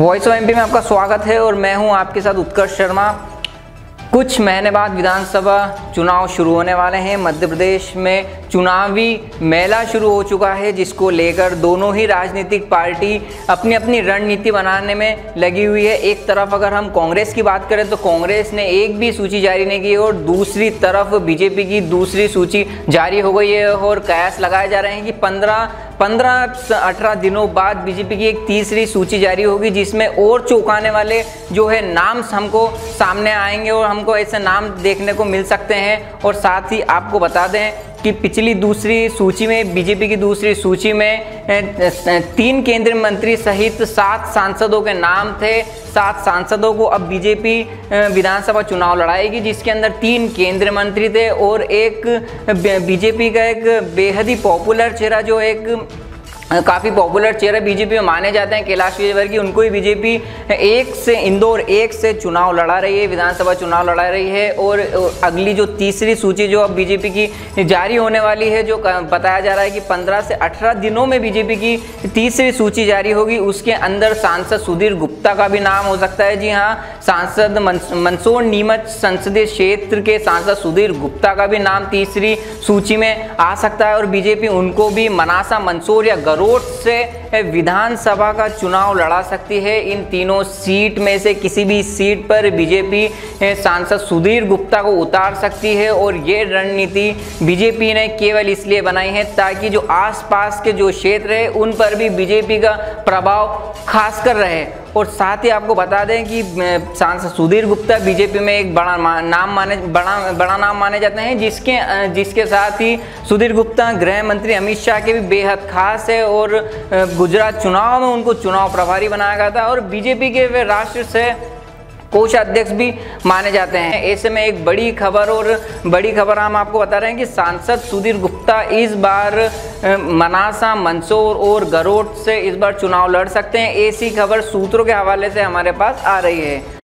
Voice of MP में आपका स्वागत है और मैं हूं आपके साथ उत्कर्ष शर्मा। कुछ महीने बाद विधानसभा चुनाव शुरू होने वाले हैं। मध्य प्रदेश में चुनावी मेला शुरू हो चुका है, जिसको लेकर दोनों ही राजनीतिक पार्टी अपनी अपनी रणनीति बनाने में लगी हुई है। एक तरफ अगर हम कांग्रेस की बात करें तो कांग्रेस ने एक भी सूची जारी नहीं की और दूसरी तरफ बीजेपी की दूसरी सूची जारी हो गई है और कयास लगाए जा रहे हैं कि 15-18 दिनों बाद बीजेपी की एक तीसरी सूची जारी होगी, जिसमें और चौंकाने वाले जो है नाम हमको सामने आएंगे और हमको ऐसे नाम देखने को मिल सकते हैं। और साथ ही आपको बता दें कि पिछली दूसरी सूची में, बीजेपी की दूसरी सूची में 3 केंद्रीय मंत्री सहित 7 सांसदों के नाम थे। 7 सांसदों को अब बीजेपी विधानसभा चुनाव लड़ाएगी, जिसके अंदर 3 केंद्रीय मंत्री थे और एक बीजेपी का एक बेहद ही पॉपुलर चेहरा, जो एक काफ़ी पॉपुलर चेहरा बीजेपी में माने जाते हैं, कैलाश विजयवर्गीय, उनको ही बीजेपी इंदौर 1 से चुनाव लड़ा रही है, विधानसभा चुनाव लड़ा रही है। और अगली जो तीसरी सूची जो अब बीजेपी की जारी होने वाली है, जो बताया जा रहा है कि 15 से 18 दिनों में बीजेपी की तीसरी सूची जारी होगी, उसके अंदर सांसद सुधीर गुप्ता का भी नाम हो सकता है। जी हाँ, सांसद मंदसौर नीमच संसदीय क्षेत्र के सांसद सुधीर गुप्ता का भी नाम तीसरी सूची में आ सकता है और बीजेपी उनको भी मनासा, मंदसौर या गरोट से विधानसभा का चुनाव लड़ा सकती है। इन तीनों सीट में से किसी भी सीट पर बीजेपी सांसद सुधीर गुप्ता को उतार सकती है और ये रणनीति बीजेपी ने केवल इसलिए बनाई है ताकि जो आसपास के जो क्षेत्र है उन पर भी बीजेपी का प्रभाव खासकर रहे। और साथ ही आपको बता दें कि सांसद सुधीर गुप्ता बीजेपी में एक बड़ा नाम माने जाते हैं, जिसके साथ ही सुधीर गुप्ता गृह मंत्री अमित शाह के भी बेहद खास है और गुजरात चुनाव में उनको चुनाव प्रभारी बनाया गया था और बीजेपी के वे राष्ट्र से कोषाध्यक्ष भी माने जाते हैं। ऐसे में एक बड़ी खबर हम आपको बता रहे हैं कि सांसद सुधीर गुप्ता इस बार मनासा, मंदसौर और गरोट से इस बार चुनाव लड़ सकते हैं। ऐसी खबर सूत्रों के हवाले से हमारे पास आ रही है।